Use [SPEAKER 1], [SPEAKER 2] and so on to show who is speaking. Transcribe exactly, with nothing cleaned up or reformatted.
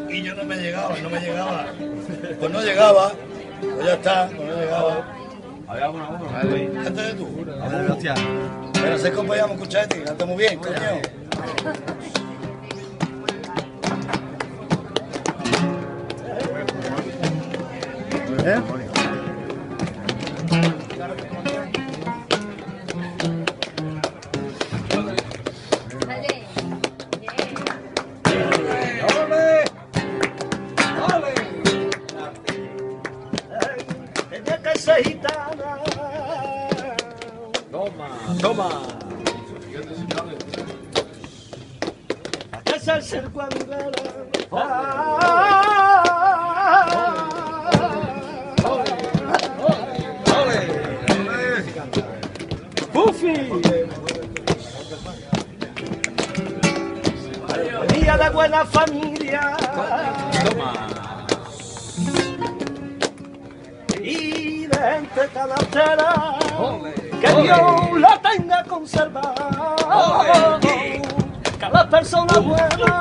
[SPEAKER 1] y yo no me llegaba, no me llegaba. Pues no llegaba, pues ya está, pues no llegaba. Cántate tú. Pero sé que podíamos escuchar este, canta muy bien, coño.
[SPEAKER 2] ¿Eh?
[SPEAKER 3] Toma.
[SPEAKER 4] Es el cerco andaluz. Bufi. Venía de buena familia. Y de gente canastera. Que Dios la tenga conservada. Cada persona buena